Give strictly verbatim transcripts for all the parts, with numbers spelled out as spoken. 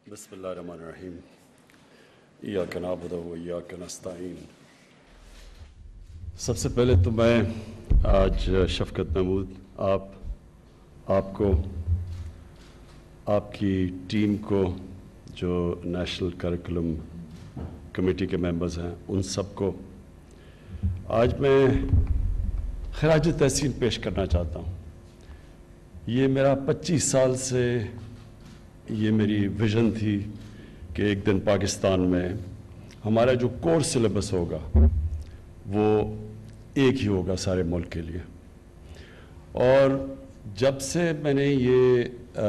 بسم اللہ الرحمن الرحیم ایاک نعبد و ایاک نستعین۔ سب سے پہلے تو میں آج شفقت محمود آپ آپ کو آپ کی ٹیم کو جو نیشنل کریکولم کمیٹی کے ممبرز ہیں ان سب کو آج میں خراج تحسین پیش کرنا چاہتا ہوں۔ یہ میرا پچیس سال سے یہ میری ویژن تھی کہ ایک دن پاکستان میں ہمارا جو کورس سلیبس ہوگا وہ ایک ہی ہوگا سارے ملک کے لیے۔ اور جب سے میں نے یہ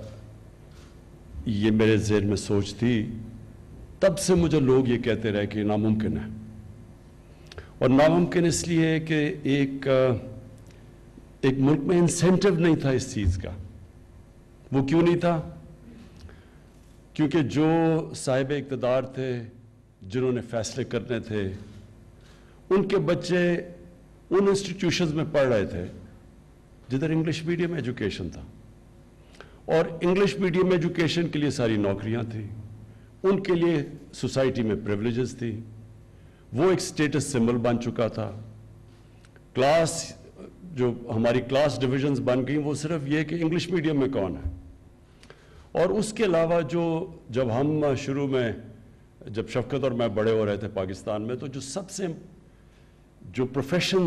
یہ میرے ذہن میں سوچ تھی تب سے مجھے لوگ یہ کہتے رہے کہ ناممکن ہے، اور ناممکن اس لیے کہ ایک ایک ملک میں انسینٹیو نہیں تھا اس چیز کا۔ وہ کیوں نہیں تھا؟ کیونکہ جو صاحب اقتدار تھے، جنہوں نے فیصلے کرنے تھے، ان کے بچے ان انسٹیٹیوشنز میں پڑھ رہے تھے جدھر انگلش میڈیم ایجوکیشن تھا، اور انگلش میڈیم ایجوکیشن کے لیے ساری نوکریاں تھیں، ان کے لیے سوسائٹی میں پریولیجز تھی، وہ ایک سٹیٹس سمبل بن چکا تھا۔ کلاس جو ہماری کلاس ڈویژنز بن گئیں وہ صرف یہ کہ انگلش میڈیم میں کون ہے۔ اور اس کے علاوہ جو جب ہم شروع میں جب شفقت اور میں بڑے ہو رہے تھے پاکستان میں، تو جو سب سے جو پروفیشن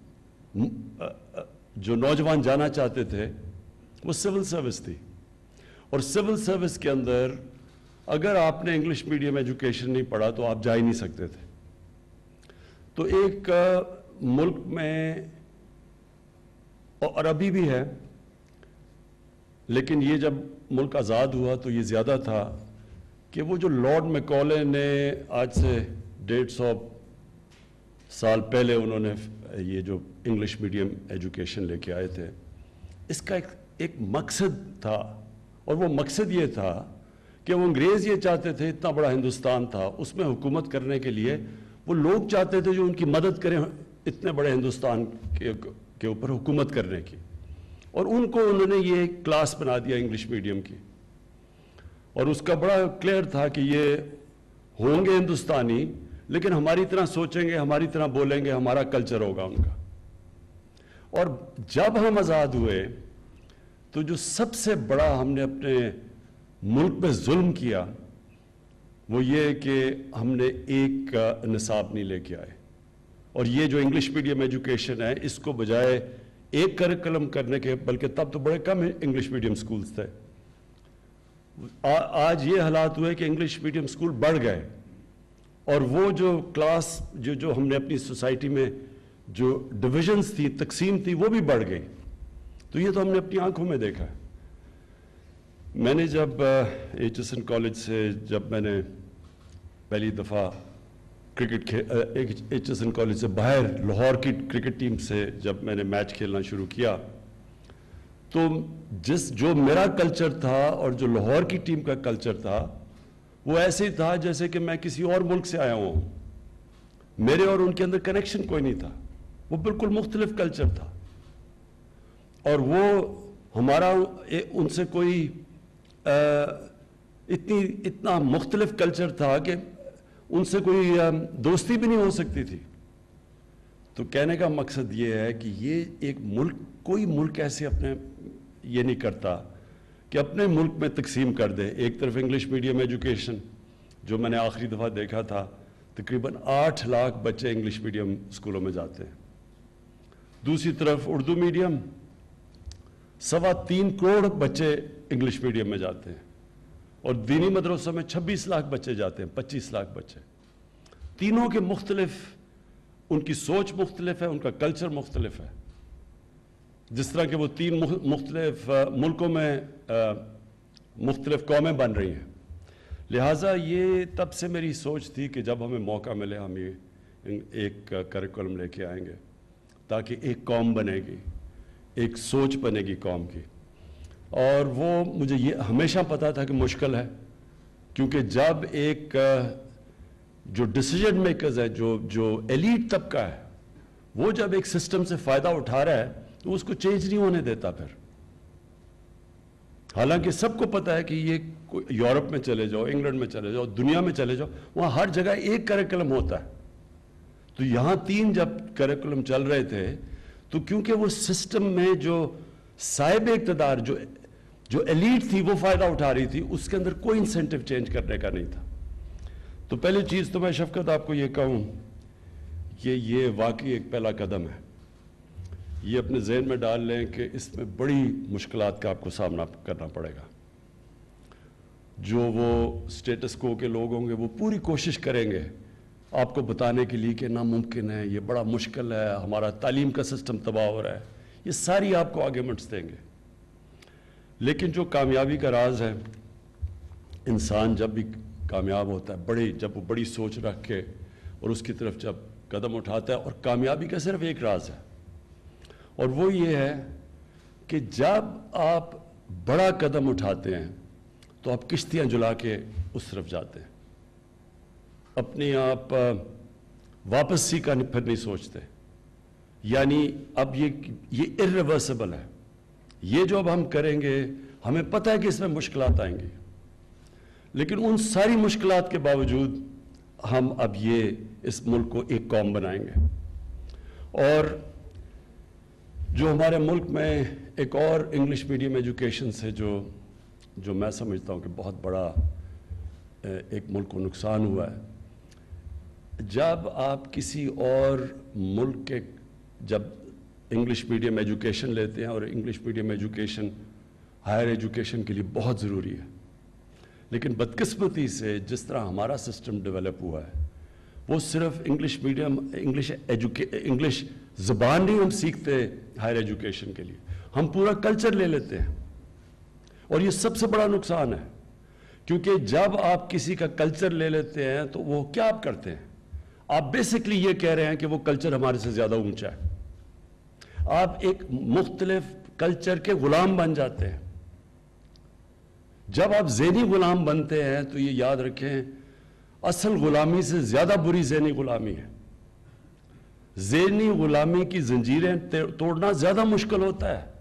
جو نوجوان جانا چاہتے تھے وہ سول سروس تھی، اور سول سروس کے اندر اگر آپ نے انگلش میڈیم ایجوکیشن نہیں پڑھا تو آپ جا ہی نہیں سکتے تھے۔ تو ایک ملک میں، اور ابھی بھی ہے، لیکن یہ جب ملک آزاد ہوا تو یہ زیادہ تھا کہ وہ جو لارڈ میکالے نے آج سے ڈیڑھ سو سال پہلے انہوں نے یہ جو انگلش میڈیم ایجوکیشن لے کے آئے تھے، اس کا ایک ایک مقصد تھا، اور وہ مقصد یہ تھا کہ وہ انگریز یہ چاہتے تھے، اتنا بڑا ہندوستان تھا، اس میں حکومت کرنے کے لیے وہ لوگ چاہتے تھے جو ان کی مدد کریں اتنے بڑے ہندوستان کے اوپر حکومت کرنے کی، اور ان کو انہوں نے یہ کلاس بنا دیا انگلش میڈیم کی۔ اور اس کا بڑا کلیئر تھا کہ یہ ہوں گے ہندوستانی، لیکن ہماری طرح سوچیں گے، ہماری طرح بولیں گے، ہمارا کلچر ہوگا ان کا۔ اور جب ہم آزاد ہوئے تو جو سب سے بڑا ہم نے اپنے ملک پہ ظلم کیا وہ یہ کہ ہم نے ایک نصاب نہیں لے کے آئے، اور یہ جو انگلش میڈیم ایجوکیشن ہے اس کو بجائے ایک کریکولم کرنے کے، بلکہ تب تو بڑے کم انگلش میڈیم سکولز تھے، آج یہ حالات ہوئے کہ انگلش میڈیم سکول بڑھ گئے، اور وہ جو کلاس جو جو ہم نے اپنی سوسائٹی میں جو ڈویژنز تھی، تقسیم تھی، وہ بھی بڑھ گئی۔ تو یہ تو ہم نے اپنی آنکھوں میں دیکھا ہے۔ میں نے جب ایچ ایس این کالج سے جب میں نے پہلی دفعہ cricket H S N college سے باہر لاہور کی کرکٹ ٹیم سے جب میں نے میچ کھیلنا شروع کیا، تو جس جو میرا کلچر تھا اور جو لاہور کی ٹیم کا کلچر تھا وہ ایسے ہی تھا جیسے کہ میں کسی اور ملک سے آیا ہوں، میرے اور ان کے اندر کنیکشن کوئی نہیں تھا، وہ بالکل مختلف کلچر تھا، اور وہ ہمارا ان سے کوئی اتنی اتنا مختلف کلچر تھا کہ ان سے کوئی دوستی بھی نہیں ہو سکتی تھی۔ تو کہنے کا مقصد یہ ہے کہ یہ ایک ملک، کوئی ملک ایسے اپنے یہ نہیں کرتا کہ اپنے ملک میں تقسیم کر دے۔ ایک طرف انگلش میڈیم ایجوکیشن جو میں نے آخری دفعہ دیکھا تھا، تقریباً آٹھ لاکھ بچے انگلش میڈیم اسکولوں میں جاتے ہیں، دوسری طرف اردو میڈیم سوا تین کروڑ بچے انگلش میڈیم میں جاتے ہیں، اور دینی مدرسوں میں چھبیس لاکھ بچے جاتے ہیں، پچیس لاکھ بچے۔ تینوں کے مختلف، ان کی سوچ مختلف ہے، ان کا کلچر مختلف ہے، جس طرح کہ وہ تین مختلف ملکوں میں مختلف قومیں بن رہی ہیں۔ لہٰذا یہ تب سے میری سوچ تھی کہ جب ہمیں موقع ملے ہم یہ ایک کریکولم لے کے آئیں گے تاکہ ایک قوم بنے گی، ایک سوچ بنے گی قوم کی۔ اور وہ مجھے یہ ہمیشہ پتا تھا کہ مشکل ہے، کیونکہ جب ایک جو ڈیسیجن میکرز ہے، جو جو ایلیٹ طبقہ ہے، وہ جب ایک سسٹم سے فائدہ اٹھا رہا ہے تو اس کو چینج نہیں ہونے دیتا، پھر حالانکہ سب کو پتا ہے کہ یہ یورپ میں چلے جاؤ، انگلینڈ میں چلے جاؤ، دنیا میں چلے جاؤ، وہاں ہر جگہ ایک کریکولم ہوتا ہے. تو یہاں تین جب کریکولم چل رہے تھے تو کیونکہ وہ سسٹم میں جو صاحب اقتدار جو جو ایلیٹ تھی وہ فائدہ اٹھا رہی تھی، اس کے اندر کوئی انسینٹو چینج کرنے کا نہیں تھا. تو پہلی چیز تو میں شفقت آپ کو یہ کہوں کہ یہ واقعی ایک پہلا قدم ہے. یہ اپنے ذہن میں ڈال لیں کہ اس میں بڑی مشکلات کا آپ کو سامنا کرنا پڑے گا. جو وہ سٹیٹس کو کے لوگ ہوں گے وہ پوری کوشش کریں گے آپ کو بتانے کے لیے کہ ناممکن ہے، یہ بڑا مشکل ہے، ہمارا تعلیم کا سسٹم تباہ ہو رہا ہے. یہ ساری آپ کو آرگیومنٹس دیں گے. لیکن جو کامیابی کا راز ہے، انسان جب بھی کامیاب ہوتا ہے، بڑی جب وہ بڑی سوچ رکھ کے اور اس کی طرف جب قدم اٹھاتا ہے، اور کامیابی کا صرف ایک راز ہے اور وہ یہ ہے کہ جب آپ بڑا قدم اٹھاتے ہیں تو آپ کشتیاں جلا کے اس طرف جاتے ہیں. اپنی آپ واپسی کا پھر نہیں سوچتے. یعنی اب یہ یہ irreversible ہے. یہ جو اب ہم کریں گے ہمیں پتہ ہے کہ اس میں مشکلات آئیں گی، لیکن ان ساری مشکلات کے باوجود ہم اب یہ اس ملک کو ایک قوم بنائیں گے. اور جو ہمارے ملک میں ایک اور انگلش میڈیم ایجوکیشن سے جو جو میں سمجھتا ہوں کہ بہت بڑا ایک ملک کو نقصان ہوا ہے، جب آپ کسی اور ملک کے جب انگلش میڈیم ایجوکیشن لیتے ہیں، اور English medium education higher education کے لیے بہت ضروری ہے، لیکن بدقسمتی سے جس طرح ہمارا سسٹم ڈیولپ ہوا ہے وہ صرف انگلش میڈیم انگلش ایجوکے انگلش زبان نہیں ہم سیکھتے ہائر ایجوکیشن کے لیے، ہم پورا کلچر لے لیتے ہیں. اور یہ سب سے بڑا نقصان ہے، کیونکہ جب آپ کسی کا کلچر لے لیتے ہیں تو وہ کیا آپ کرتے ہیں؟ آپ بیسکلی یہ کہہ رہے ہیں کہ وہ کلچر ہمارے سے زیادہ اونچا ہے. آپ ایک مختلف کلچر کے غلام بن جاتے ہیں. جب آپ ذہنی غلام بنتے ہیں تو یہ یاد رکھیں اصل غلامی سے زیادہ بری ذہنی غلامی ہے. ذہنی غلامی کی زنجیریں توڑنا زیادہ مشکل ہوتا ہے.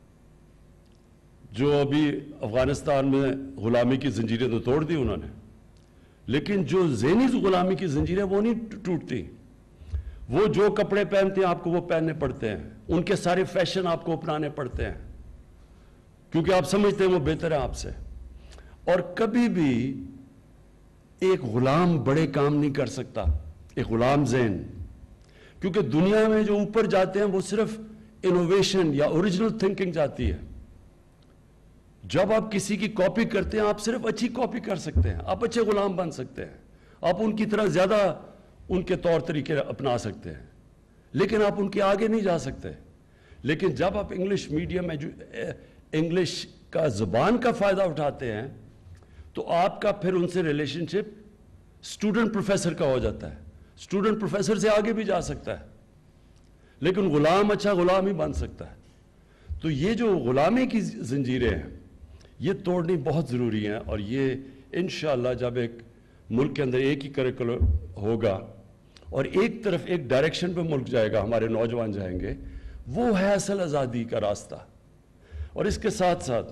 جو ابھی افغانستان میں غلامی کی زنجیریں تو توڑ دی انہوں نے، لیکن جو ذہنی غلامی کی زنجیریں وہ نہیں ٹوٹتی. وہ جو کپڑے پہنتے ہیں آپ کو وہ پہننے پڑتے ہیں، ان کے سارے فیشن آپ کو اپنانے پڑتے ہیں کیونکہ آپ سمجھتے ہیں وہ بہتر ہے آپ سے. اور کبھی بھی ایک غلام بڑے کام نہیں کر سکتا، ایک غلام ذہن، کیونکہ دنیا میں جو اوپر جاتے ہیں وہ صرف انوویشن یا اوریجنل تھنکنگ جاتی ہے. جب آپ کسی کی کاپی کرتے ہیں آپ صرف اچھی کاپی کر سکتے ہیں، آپ اچھے غلام بن سکتے ہیں، آپ ان کی طرح زیادہ ان کے طور طریقے اپنا سکتے ہیں، لیکن آپ ان کے آگے نہیں جا سکتے. لیکن جب آپ انگلش میڈیم انگلش کا زبان کا فائدہ اٹھاتے ہیں تو آپ کا پھر ان سے ریلیشن شپ اسٹوڈنٹ پروفیسر کا ہو جاتا ہے. اسٹوڈنٹ پروفیسر سے آگے بھی جا سکتا ہے، لیکن غلام اچھا غلام ہی بن سکتا ہے. تو یہ جو غلامی کی زنجیریں ہیں یہ توڑنی بہت ضروری ہیں. اور یہ انشاءاللہ جب ایک ملک کے اندر ایک ہی کریکولم ہوگا اور ایک طرف ایک ڈائریکشن پہ ملک جائے گا، ہمارے نوجوان جائیں گے، وہ ہے اصل آزادی کا راستہ. اور اس کے ساتھ ساتھ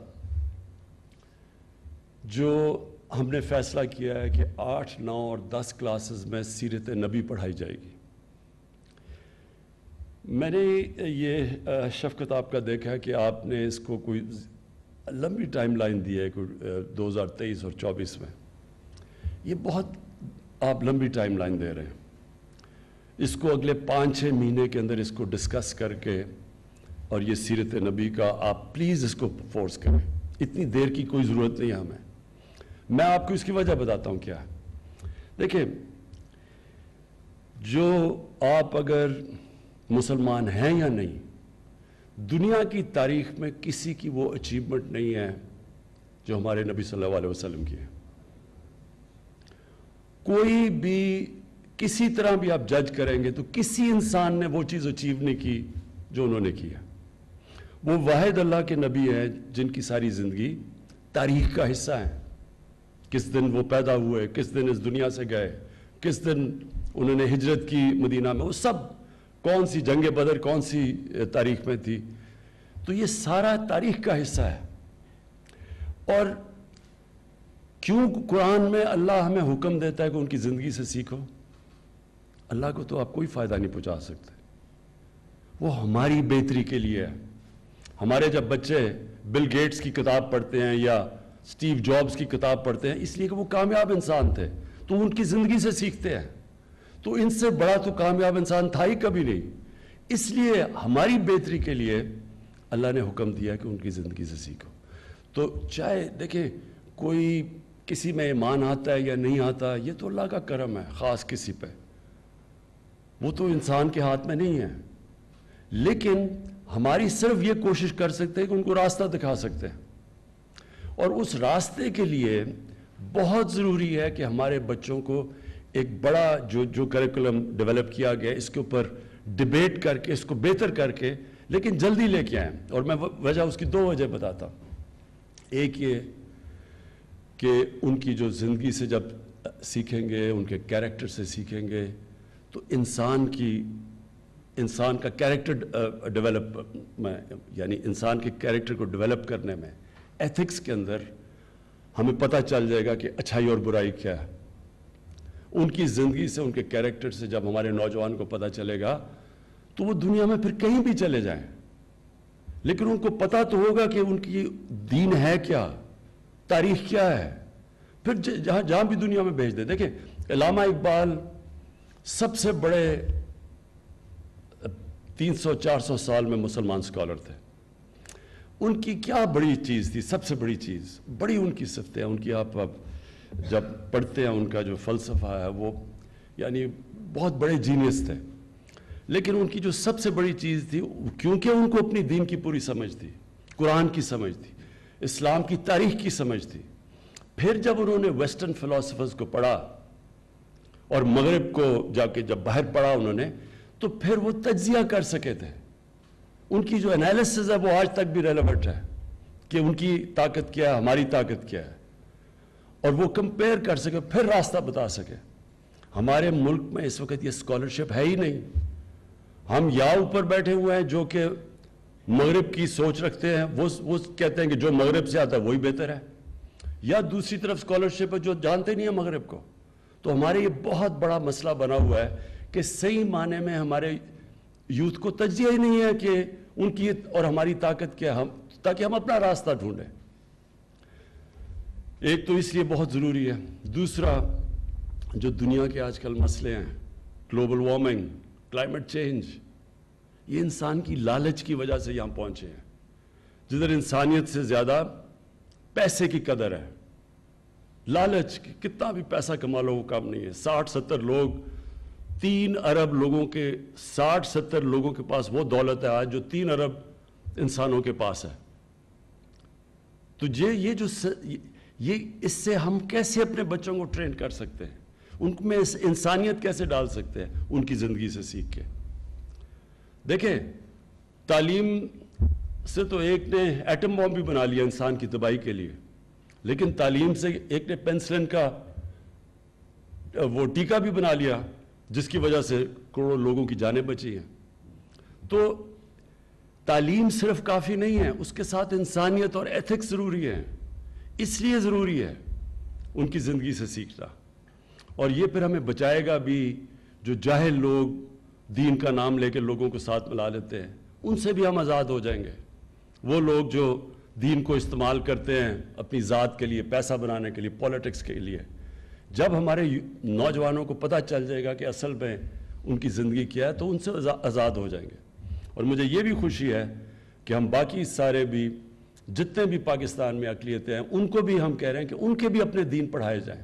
جو ہم نے فیصلہ کیا ہے کہ آٹھ نو اور دس کلاسز میں سیرت نبی پڑھائی جائے گی. میں نے یہ شفقت آپ کا دیکھا ہے کہ آپ نے اس کو کوئی لمبی ٹائم لائن دی ہے، کوئی دو ہزار تیئیس اور چوبیس میں. یہ بہت آپ لمبی ٹائم لائن دے رہے ہیں. اس کو اگلے پانچ چھ مہینے کے اندر اس کو ڈسکس کر کے اور یہ سیرت نبی کا آپ پلیز اس کو فورس کریں. اتنی دیر کی کوئی ضرورت نہیں ہے ہمیں. میں آپ کو اس کی وجہ بتاتا ہوں کیا ہے. دیکھیں، جو آپ اگر مسلمان ہیں یا نہیں، دنیا کی تاریخ میں کسی کی وہ اچیومنٹ نہیں ہے جو ہمارے نبی صلی اللہ علیہ وسلم کی ہے. کوئی بھی کسی طرح بھی آپ جج کریں گے تو کسی انسان نے وہ چیز اچیو نہیں کی جو انہوں نے کی ہے. وہ واحد اللہ کے نبی ہیں جن کی ساری زندگی تاریخ کا حصہ ہے. کس دن وہ پیدا ہوئے، کس دن اس دنیا سے گئے، کس دن انہوں نے ہجرت کی مدینہ میں، وہ سب کون سی جنگ بدر کون سی تاریخ میں تھی. تو یہ سارا تاریخ کا حصہ ہے. اور کیوں قرآن میں اللہ ہمیں حکم دیتا ہے کہ ان کی زندگی سے سیکھو؟ اللہ کو تو آپ کوئی فائدہ نہیں پہنچا سکتے، وہ ہماری بہتری کے لیے ہے۔ ہمارے جب بچے بل گیٹس کی کتاب پڑھتے ہیں یا سٹیو جابز کی کتاب پڑھتے ہیں، اس لیے کہ وہ کامیاب انسان تھے، تو ان کی زندگی سے سیکھتے ہیں، تو ان سے بڑا تو کامیاب انسان تھا ہی کبھی نہیں۔ اس لیے ہماری بہتری کے لیے اللہ نے حکم دیا کہ ان کی زندگی سے سیکھو۔ تو چاہے دیکھیں کوئی کسی میں ایمان آتا ہے یا نہیں آتا، یہ تو اللہ کا کرم ہے خاص کسی پہ، وہ تو انسان کے ہاتھ میں نہیں ہے، لیکن ہماری صرف یہ کوشش کر سکتے ہیں کہ ان کو راستہ دکھا سکتے ہیں، اور اس راستے کے لیے بہت ضروری ہے کہ ہمارے بچوں کو ایک بڑا جو جو کریکولم ڈیولپ کیا گیا اس کے اوپر ڈیبیٹ کر کے اس کو بہتر کر کے لیکن جلدی لے کے آئیں۔ اور میں وجہ اس کی دو وجہ بتاتا ہوں۔ ایک یہ کہ ان کی جو زندگی سے جب سیکھیں گے، ان کے کیریکٹر سے سیکھیں گے، تو انسان کی انسان کا کیریکٹر ڈیولپ میں یعنی انسان کے کیریکٹر کو ڈیولپ کرنے میں ایتھکس کے اندر ہمیں پتہ چل جائے گا کہ اچھائی اور برائی کیا ہے۔ ان کی زندگی سے، ان کے کیریکٹر سے جب ہمارے نوجوان کو پتہ چلے گا تو وہ دنیا میں پھر کہیں بھی چلے جائیں، لیکن ان کو پتہ تو ہوگا کہ ان کی دین ہے کیا، تاریخ کیا ہے، پھر جہاں جہاں بھی دنیا میں بھیج دیں۔ دیکھیں علامہ اقبال سب سے بڑے تین سو چار سو سال میں مسلمان اسکالر تھے، ان کی کیا بڑی چیز تھی؟ سب سے بڑی چیز بڑی ان کی صفتیں ہیں، ان کی آپ جب پڑھتے ہیں ان کا جو فلسفہ ہے وہ یعنی بہت بڑے جینیس تھے، لیکن ان کی جو سب سے بڑی چیز تھی کیونکہ ان کو اپنی دین کی پوری سمجھ تھی، قرآن کی سمجھ تھی، اسلام کی تاریخ کی سمجھ تھی، پھر جب انہوں نے ویسٹرن فلاسفرز کو پڑھا اور مغرب کو جا کے جب باہر پڑھا انہوں نے، تو پھر وہ تجزیہ کر سکے تھے۔ ان کی جو انالیسز ہے وہ آج تک بھی ریلیونٹ ہے کہ ان کی طاقت کیا ہے، ہماری طاقت کیا ہے، اور وہ کمپیئر کر سکے، پھر راستہ بتا سکے۔ ہمارے ملک میں اس وقت یہ اسکالرشپ ہے ہی نہیں۔ ہم یا اوپر بیٹھے ہوئے ہیں جو کہ مغرب کی سوچ رکھتے ہیں، وہ وہ کہتے ہیں کہ جو مغرب سے آتا ہے وہی بہتر ہے، یا دوسری طرف اسکالرشپ ہے جو جانتے نہیں ہیں مغرب کو۔ تو ہمارے یہ بہت بڑا مسئلہ بنا ہوا ہے کہ صحیح معنی میں ہمارے یوتھ کو تجزیہ ہی نہیں ہے کہ ان کی اور ہماری طاقت کیا ہے، ہم تاکہ ہم اپنا راستہ ڈھونڈیں۔ ایک تو اس لیے بہت ضروری ہے۔ دوسرا، جو دنیا کے آج کل مسئلے ہیں، گلوبل وارمنگ، کلائمیٹ چینج، یہ انسان کی لالچ کی وجہ سے یہاں پہنچے ہیں، جدھر انسانیت سے زیادہ پیسے کی قدر ہے۔ لالچ، کتنا بھی پیسہ کما لو وہ کم نہیں ہے۔ ساٹھ ستر لوگ، تین ارب لوگوں کے ساٹھ ستر لوگوں کے پاس وہ دولت ہے آج جو تین ارب انسانوں کے پاس ہے۔ تو یہ یہ جو یہ اس سے ہم کیسے اپنے بچوں کو ٹرین کر سکتے ہیں، ان میں انسانیت کیسے ڈال سکتے ہیں ان کی زندگی سے سیکھ کے؟ دیکھیں تعلیم سے تو ایک نے ایٹم بم بھی بنا لیا انسان کی تباہی کے لیے، لیکن تعلیم سے ایک نے پینسلن کا وہ ٹیکا بھی بنا لیا جس کی وجہ سے کروڑوں لوگوں کی جانیں بچی ہیں۔ تو تعلیم صرف کافی نہیں ہے، اس کے ساتھ انسانیت اور ایتھکس ضروری ہے، اس لیے ضروری ہے ان کی زندگی سے سیکھنا، اور یہ پھر ہمیں بچائے گا بھی جو جاہل لوگ دین کا نام لے کے لوگوں کو ساتھ ملا لیتے ہیں، ان سے بھی ہم آزاد ہو جائیں گے۔ وہ لوگ جو دین کو استعمال کرتے ہیں اپنی ذات کے لیے، پیسہ بنانے کے لیے، پولیٹکس کے لیے، جب ہمارے نوجوانوں کو پتہ چل جائے گا کہ اصل میں ان کی زندگی کیا ہے تو ان سے آزاد ہو جائیں گے۔ اور مجھے یہ بھی خوشی ہے کہ ہم باقی سارے بھی جتنے بھی پاکستان میں اقلیتیں ہیں ان کو بھی ہم کہہ رہے ہیں کہ ان کے بھی اپنے دین پڑھائے جائیں،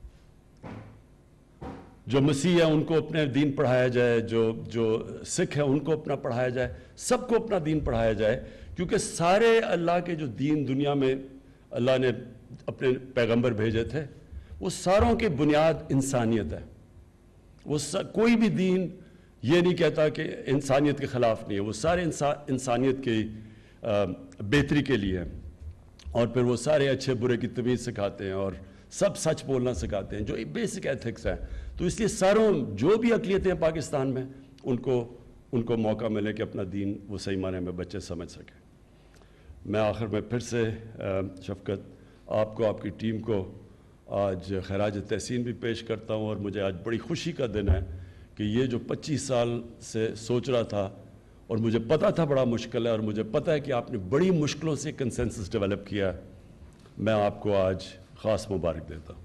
جو مسیح ہیں ان کو اپنے دین پڑھایا جائے، جو جو سکھ ہیں ان کو اپنا پڑھایا جائے، سب کو اپنا دین پڑھایا جائے، کیونکہ سارے اللہ کے جو دین دنیا میں اللہ نے اپنے پیغمبر بھیجے تھے وہ ساروں کی بنیاد انسانیت ہے۔ وہ کوئی بھی دین یہ نہیں کہتا کہ انسانیت کے خلاف نہیں ہے، وہ سارے انسانیت کی بہتری کے لیے ہیں، اور پھر وہ سارے اچھے برے کی تمیز سکھاتے ہیں اور سب سچ بولنا سکھاتے ہیں، جو بیسک ایتھکس ہیں۔ تو اس لیے ساروں جو بھی اقلیتیں ہیں پاکستان میں ان کو ان کو موقع ملے کہ اپنا دین وہ صحیح معنی میں بچے سمجھ سکیں۔ میں آخر میں پھر سے شفقت آپ کو، آپ کی ٹیم کو آج خراج تحسین بھی پیش کرتا ہوں، اور مجھے آج بڑی خوشی کا دن ہے کہ یہ جو پچیس سال سے سوچ رہا تھا اور مجھے پتا تھا بڑا مشکل ہے، اور مجھے پتا ہے کہ آپ نے بڑی مشکلوں سے کنسنسس ڈیولپ کیا ہے، میں آپ کو آج خاص مبارک دیتا ہوں۔